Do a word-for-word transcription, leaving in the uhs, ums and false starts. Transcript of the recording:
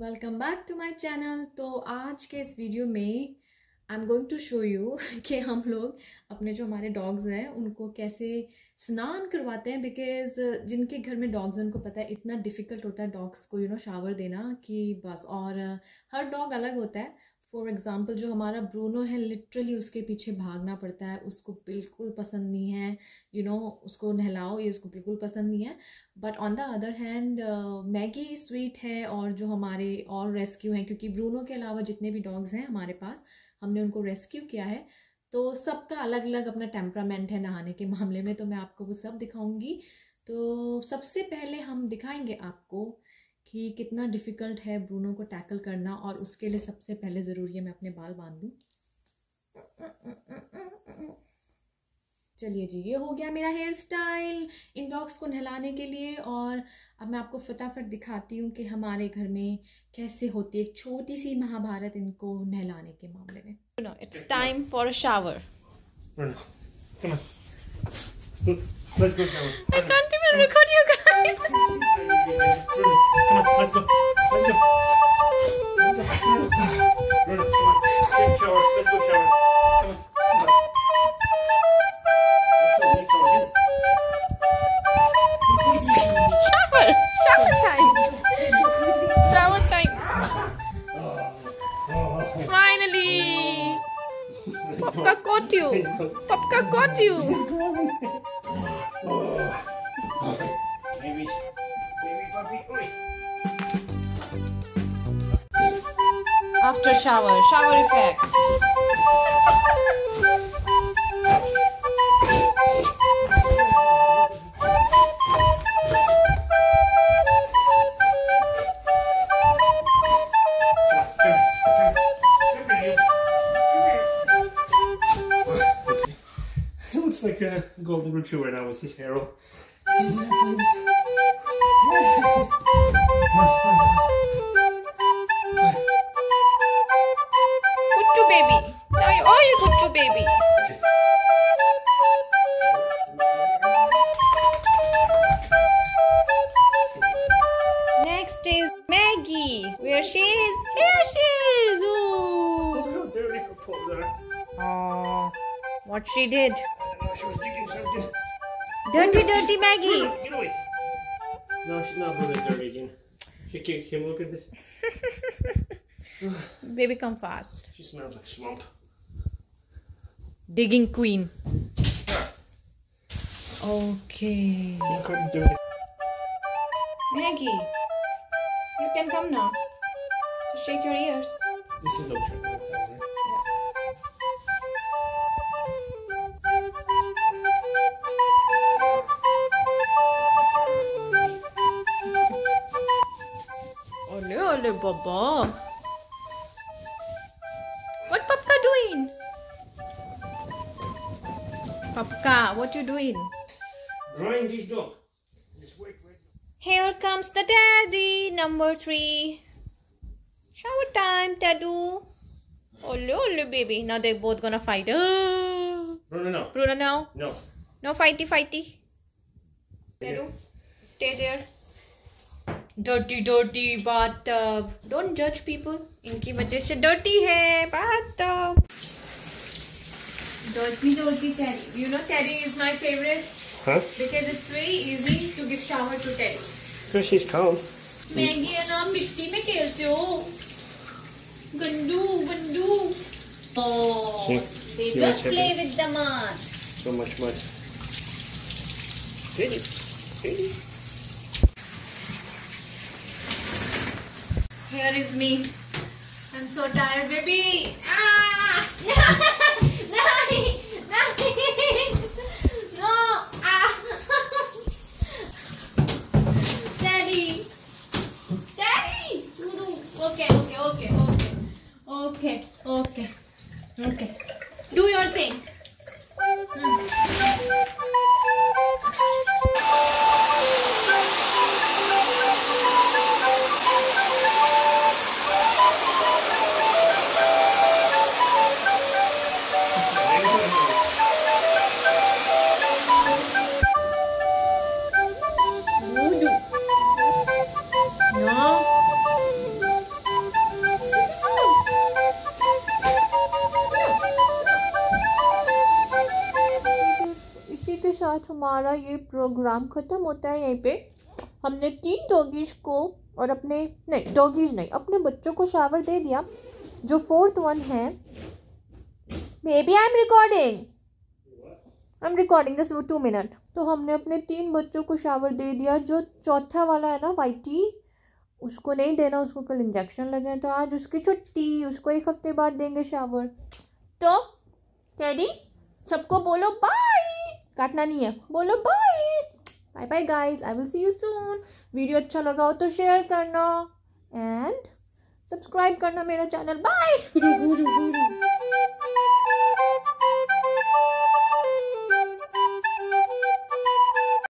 Welcome back to my channel. तो आज के इस वीडियो में I am going to show you कि हम लोग अपने जो हमारे डॉग्स हैं उनको कैसे स्नान करवाते हैं। बिकॉज जिनके घर में डॉग्स हैं उनको पता है इतना डिफ़िकल्ट होता है डॉग्स को यू नो शावर देना कि बस। और हर डॉग अलग होता है। फॉर एग्ज़ाम्पल जो हमारा ब्रूनो है, लिटरली उसके पीछे भागना पड़ता है, उसको बिल्कुल पसंद नहीं है यू you नो know, उसको नहलाओ, ये उसको बिल्कुल पसंद नहीं है। But on the other hand Maggi sweet है और जो हमारे और रेस्क्यू हैं, क्योंकि ब्रूनो के अलावा जितने भी डॉग्स हैं हमारे पास हमने उनको रेस्क्यू किया है, तो सबका अलग अलग अपना टेम्परामेंट है नहाने के मामले में। तो मैं आपको वो सब दिखाऊंगी। तो सबसे पहले हम दिखाएंगे आपको कि कितना डिफ़िकल्ट है ब्रूनो को टैकल करना। और उसके लिए सबसे पहले ज़रूरी है मैं अपने बाल बांध दूँ। चलिए जी, ये हो गया मेरा हेयर स्टाइल इन डॉग्स को नहलाने के लिए। और अब मैं आपको फटाफट दिखाती हूँ कि हमारे घर में कैसे होती है एक छोटी सी महाभारत इनको नहलाने के मामले में। No it's time for a shower. Let's go shower. I can't even record you guys. Come on, let's go. Let's go. Let's go. Bruno, come on. Take a shower. Let's go shower. Come on. Come on. Let's go. Leave some Shower. Shower time. Shower time. Finally. Papka caught you. Papka caught you. Baby. Baby puppy. Oi. After shower, shower effects. Like a golden retriever now with his hair all. Kuttu baby. Now you, oh, you Kuttu baby. Next is Maggie. Where she is? Here she is. Look Ooh. how dirty her paws are. Oh, what she did. She was digging something. Dirty, dirty Maggie. Bruno, get away. No, she's not Bruno's dirty again. She kicked him. Look at this. Baby, come fast. She smells like swamp. Digging queen. Okay. You couldn't do it. Maggie, you can come now. Just shake your ears. This is no trick. I'm telling you. Ole ole baba. What Papka doing? Papka, what you doing? Grind this dog. Just wait, wait. Here comes the daddy, number three. Shower time, Tadu. Ole ole baby. Now they're both gonna fight. Oh. Bruno, no. Bruno, no. No. No fighty fighty. Tadu, stay there. Dirty dirty bathtub. Don't judge people. इनकी वजह से dirty है bathtub. Dirty dirty Teddy. You know Teddy is my favorite. Huh? Because it's very easy to give shower to Teddy. Because she's calm. Maggie है ना, मिट्टी में खेलते हो. गंदू गंदू. Oh, See? they See just what's play happening? with the mud. So much mud. Get it. Get it. Here is me. I'm so tired, baby. Ah! No! No! Ah! Daddy! Daddy! Okay, okay, okay, okay. Okay, okay. Okay. Do your thing. Hmm. साथ हमारा ये programme ख़त्म होता है। यहीं पे हमने तीन डॉगीज को और अपने नहीं डॉगीज नहीं अपने बच्चों को शावर दे दिया। जो फोर्थ वन है, baby I am recording I am recording just two minute. तो हमने अपने तीन बच्चों को शावर दे दिया। जो चौथा वाला है ना वाइटी, उसको नहीं देना, उसको कल इंजेक्शन लगे हैं, तो आज उसकी छुट्टी, उसको एक हफ्ते बाद देंगे शावर। तो टेडी सबको बोलो बाय, काटना नहीं है, बोलो bye bye bye guys, I will see you soon. Video अच्छा लगा हो तो शेयर करना एंड सब्सक्राइब करना मेरा चैनल। बाय।